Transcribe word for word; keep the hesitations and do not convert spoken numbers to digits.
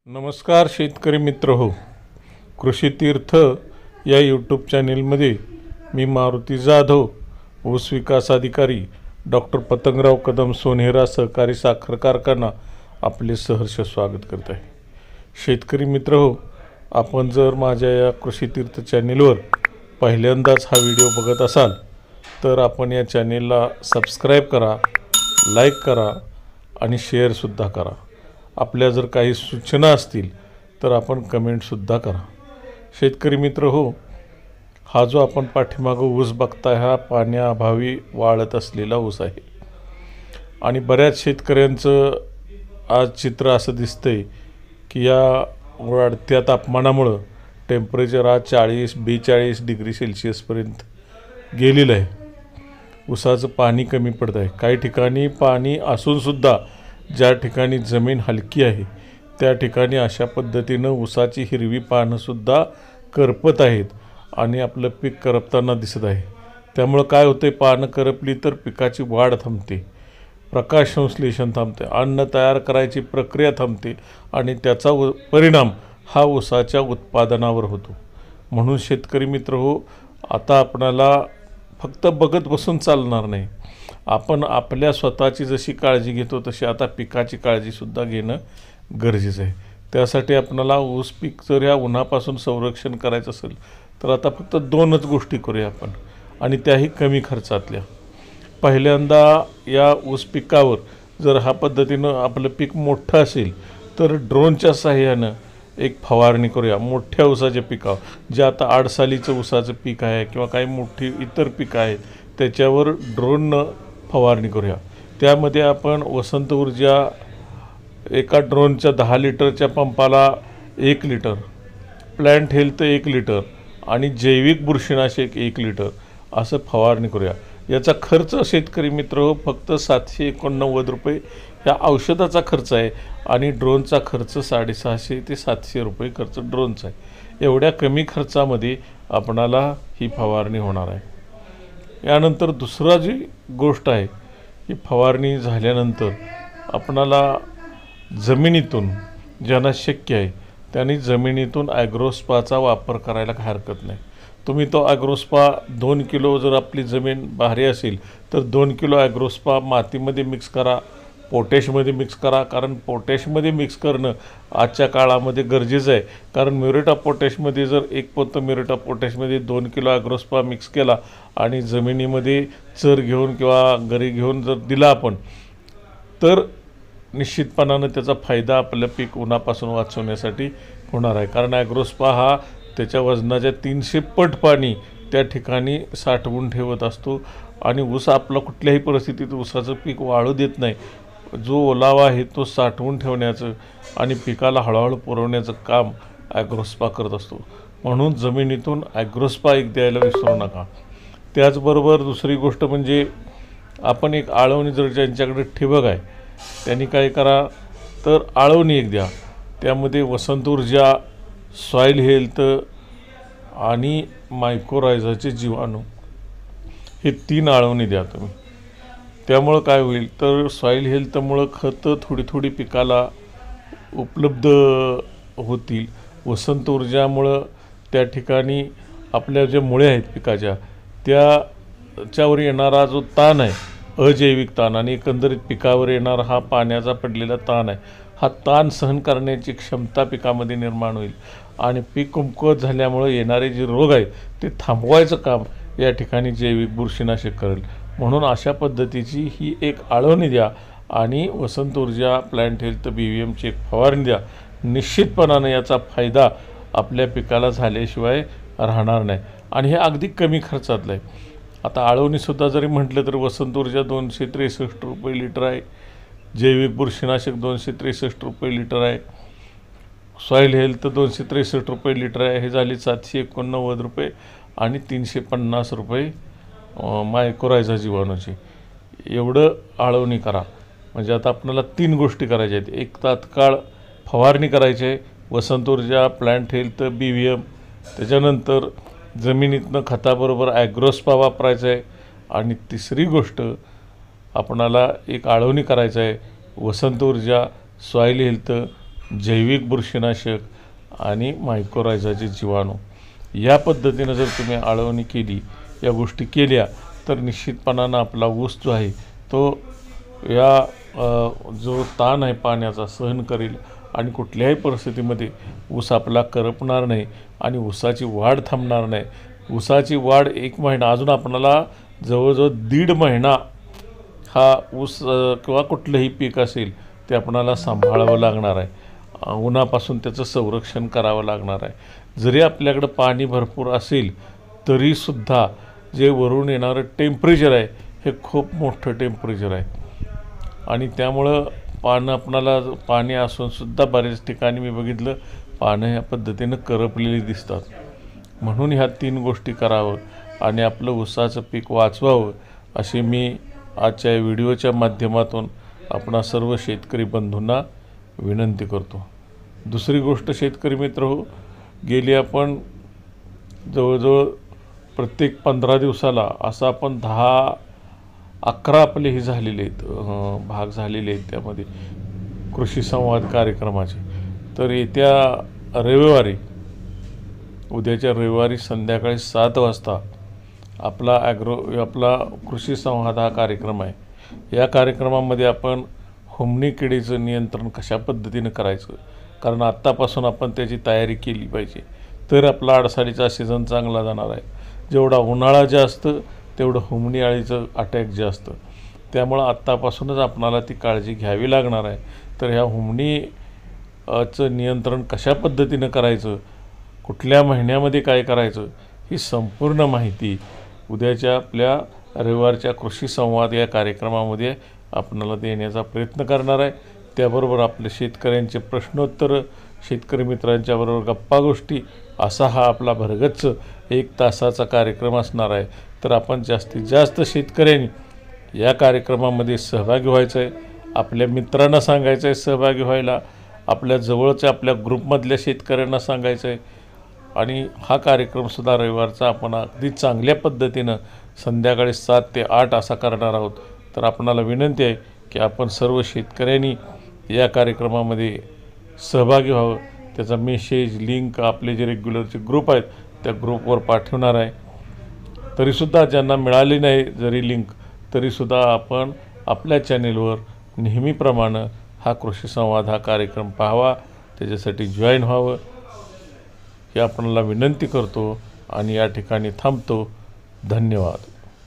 नमस्कार शेतकरी मित्र हो, कृषी तीर्थ या यूट्यूब चॅनेलमध्ये मी मारुती जाधव, ऊस विकास अधिकारी डॉक्टर पतंगराव कदम सोनेरा सहकारी साखर कारखाना आपले सहर्ष स्वागत करत आहे। शेतकरी मित्र हो, आपण जर माझ्या या कृषी तीर्थ चॅनेलवर पहिल्यांदाच हा व्हिडिओ बघत असाल तर आपण या चॅनेलला सबस्क्राईब करा, लाईक करा आणि शेअरसुद्धा करा। आपल्या जर काही सूचना असतील तर आपण कमेंटसुद्धा करा। शेतकरी मित्र हो, हा जो आपण पाठीमागं ऊस बघताय हा पाण्याअभावी वाळत असलेला ऊस आहे आणि बऱ्याच शेतकऱ्यांचं आज चित्र असं दिसतंय की या वाढत्या तापमानामुळे टेम्परेचर आज चाळीस बेचाळीस डिग्री सेल्सिअसपर्यंत गेलेलं आहे। ऊसाचं पाणी कमी पडत आहे। काही ठिकाणी पाणी असूनसुद्धा ज्या ठिकाणी जमीन हलकी आहे त्या ठिकाणी अशा पद्धतीनं ऊसाची हिरवी पानंसुद्धा करपत आहेत आणि आपलं पीक करपताना दिसत आहे। त्यामुळे काय होते, पानं करपली तर पिकाची वाढ थांबते, प्रकाश संश्लेषण थांबते, अन्न तयार करायची प्रक्रिया थांबते आणि त्याचा परिणाम हा ऊसाच्या उत्पादनावर होतो। म्हणून शेतकरी मित्र हो, आता आपणाला फक्त बघत बसून चालणार नाही। आपण आपल्या स्वतःची जशी काळजी घेतो तशी आता पिकाची काळजीसुद्धा घेणं गरजेचं आहे। त्यासाठी आपणाला ऊस पीक जर या उन्हापासून संरक्षण करायचं असेल तर आता फक्त दोनच गोष्टी करूया आपण, आणि त्याही कमी खर्चातल्या। पहिल्यांदा या ऊस पिकावर जर हा पद्धतीनं आपलं पीक मोठं असेल तर ड्रोनच्या सहाय्यानं एक फवारणी करूया मोठ्या ऊसाच्या पिकावर। जे आता आडसालीचं ऊसाचं पीक आहे किंवा काही मोठी इतर पिकं आहेत त्याच्यावर ड्रोननं फवारणी करूया। त्यामध्ये आपण वसंत ऊर्जा एका ड्रोनच्या दहा लिटरच्या पंपाला एक लिटर, प्लॅन्ट हेल्थ एक लिटर आणि जैविक बुरशीनाशक एक लिटर असं फवारणी करूया। याचा खर्च शेतकरी मित्र हो फक्त सातशे एकोणनव्वद रुपये या औषधाचा खर्च आहे आणि ड्रोनचा खर्च साडेसहाशे ते सातशे रुपये खर्च ड्रोनचा आहे। एवढ्या कमी खर्चामध्ये आपणाला ही फवारणी होणार आहे। यानंतर दुसरा जी गोष्ट आहे की फवारणी झाल्यानंतर आपणाला जमिनीतून ज्यांना शक्य आहे त्यांनी जमिनीतून ॲग्रोस्पाचा वापर करायला हरकत नाही। तुम्ही तो ॲग्रोस्पा दोन किलो जर आपली जमीन भारी असेल तर दोन किलो ॲग्रोस्पा मातीमध्ये मिक्स करा, पोटॅशमध्ये मिक्स करा। कारण पोटॅशमध्ये मिक्स करणं आजच्या काळामध्ये गरजेचं आहे। कारण म्युरेट ऑफ पोटॅशमध्ये जर एक पोतं म्युरेट ऑफ पोटॅशमध्ये दोन किलो ॲग्रोस्पा मिक्स केला आणि जमिनीमध्ये चर घेऊन किंवा गरी घेऊन जर दिला आपण तर निश्चितपणानं त्याचा फायदा आपल्या पीक उन्हापासून वाचवण्यासाठी होणार आहे। कारण ॲग्रोस्पा हा त्याच्या वजनाच्या तीनशे पट पाणी त्या ठिकाणी साठवून ठेवत असतो आणि ऊस आपला कुठल्याही परिस्थितीत ऊसाचं पीक वाळू देत नाही। जो ओलावा आहे तो साठवून ठेवण्याचं आणि पिकाला हळूहळू पुरवण्याचं काम ॲग्रोस्पा करत असतो। म्हणून जमिनीतून ॲग्रोस्पा एक द्यायला विसरू नका। त्याचबरोबर दुसरी गोष्ट म्हणजे आपण एक आळवणी जर ज्यांच्याकडे ठिबक आहे त्यांनी काय करा तर आळवणी एक द्या। त्यामध्ये वसंत ऊर्जा, सॉईल हेल्थ आणि मायक्रोरायझाचे जीवाणू हे तीन आळवणी द्या तुम्ही। त्यामुळं काय होईल तर सॉईल हेल्थमुळं खतं थोडी थोडी पिकाला उपलब्ध होतील। वसंत ऊर्जामुळं त्या ठिकाणी आपल्या ज्या मुळे आहेत पिकाच्या त्याच्यावर येणारा जो ताण आहे, अजैविक ताण आणि एकंदरीत पिकावर येणारा हा पाण्याचा पडलेला ताण आहे, हा ताण सहन करण्याची क्षमता पिकामध्ये निर्माण होईल आणि पीक कमकुवत झाल्यामुळे येणारे जे रोग आहेत ते थांबवायचं काम या ठिकाणी जैविक बुरशीनाशक करेल। म्हणून अशा पद्धतीची ही एक आळवणी द्या आणि Vasant Urja, plant health, B V एमची एक फवारणी द्या। निश्चितपणानं याचा फायदा आपल्या पिकाला झाल्याशिवाय राहणार नाही आणि हे अगदी कमी खर्चातलं आहे। आता आळवणीसुद्धा जरी म्हटलं तर वसंत ऊर्जा दोनशे त्रेसष्ट रुपये लिटर आहे, जैविक बुरशीनाशक दोनशे त्रेसष्ट रुपये लिटर आहे, सॉईल हेल्थ दोनशे त्रेसष्ट रुपये लिटर आहे, हे झाले सातशे एकोणनव्वद रुपये आणि तीनशे पन्नास रुपये मायक्रोरायझा जीवाणूची। एवढं आळवणी करा। म्हणजे आता आपल्याला तीन गोष्टी करायच्या आहेत। एक तात्काळ फवारणी करायची आहे, Vasant Urja, plant health, B V M. त्याच्यानंतर जमिनीतनं खताबरोबर ॲग्रोस्पा वापरायचं आहे आणि तिसरी गोष्ट आपणाला एक आळवणी करायचं आहे, वसंत ऊर्जा, सॉईल हेल्थ, जैविक बुरशीनाशक आणि मायक्रोरायझाचे जीवाणू या पद्धतीनं जर तुम्ही आळवणी केली, या गोष्टी केल्या, तर निश्चितपणानं आपला ऊस जो आहे तो या जो ताण आहे पाण्याचा सहन करेल आणि कुठल्याही परिस्थितीमध्ये ऊस आपला करपणार नाही आणि ऊसाची वाढ थांबणार नाही. ऊसाची वाढ एक महिना अजून आपणाला जवळजवळ दीड महिना हा ऊस किंवा कुठलंही पीक असेल ते आपणाला सांभाळावं लागणार आहे. उन्हापासून त्याचं संरक्षण करावं लागणार आहे. जरी आपल्याकडं पाणी भरपूर असेल तरीसुद्धा जे वरून येणारं टेम्परेचर आहे हे खूप मोठं टेम्परेचर आहे आणि त्यामुळं पानं आपणाला पाणी असूनसुद्धा बऱ्याच ठिकाणी मी बघितलं पानं ह्या पद्धतीनं करपलेली दिसतात. म्हणून ह्या तीन गोष्टी करावं आणि आपलं ऊसाचं पीक वाचवावं अशी मी आजच्या व्हिडिओच्या माध्यमातून आपणा सर्व शेतकरी बंधूंना विनंती करतो. दुसरी गोष्ट शेतकरी मित्र हो, गेली आपण जवळजवळ प्रत्येक पंधरा दिवसाला असं आपण दहा अकरा आपले हे झालेले आहेत भाग झालेले आहेत त्यामध्ये कृषी संवाद कार्यक्रमाचे. तर येत्या रविवारी उद्याच्या रविवारी संध्याकाळी सात वाजता आपला ॲग्रो आपला कृषी संवाद हा कार्यक्रम आहे. या कार्यक्रमामध्ये आपण हुमणी किडीचं नियंत्रण कशा पद्धतीनं करायचं, कारण आत्तापासून आपण त्याची तयारी केली पाहिजे तर आपला आडसाळीचा सीझन चांगला जाणार आहे. जेवढा उन्हाळा जास्त तेवढं हुमणी अळीचं अटॅक जास्त, त्यामुळं आत्तापासूनच आपणाला ती काळजी घ्यावी लागणार आहे. तर ह्या हुमणीचं नियंत्रण कशा पद्धतीनं करायचं, कुठल्या महिन्यामध्ये काय करायचं, ही संपूर्ण माहिती उद्याच्या आपल्या रविवारच्या कृषी संवाद या कार्यक्रमामध्ये आपणाला देण्याचा प्रयत्न करणार आहे. त्याबरोबर आपले शेतकऱ्यांचे प्रश्नोत्तर, शेतकरी मित्रांच्याबरोबर गप्पा गोष्टी असा हा आपला भरगच्च एक तासाचा कार्यक्रम असणार आहे. तर आपण जास्तीत जास्त शेतकऱ्यांनी या कार्यक्रमामध्ये सहभागी व्हायचं आहे. आपल्या मित्रांना सांगायचं आहे सहभागी व्हायला, आपल्या जवळच्या आपल्या ग्रुपमधल्या शेतकऱ्यांना सांगायचं आहे. आणि हा कार्यक्रमसुद्धा रविवारचा आपण अगदी चांगल्या पद्धतीनं संध्याकाळी सात ते आठ असा करणार आहोत. तर आपणाला विनंती आहे की आपण सर्व शेतकऱ्यांनी या कार्यक्रमामध्ये सहभागी व्हावं. त्याचा मेसेज लिंक आपले जे रेग्युलरचे ग्रुप आहेत त्या ग्रुपवर पाठवणार आहे. तरीसुद्धा ज्यांना मिळाली नाही जरी लिंक तरीसुद्धा आपण आपल्या चॅनेलवर नेहमीप्रमाणे हा कृषी संवाद हा कार्यक्रम पाहावा, त्याच्यासाठी जॉईन व्हावं ही आपणाला विनंती करतो आणि या ठिकाणी थांबतो. धन्यवाद.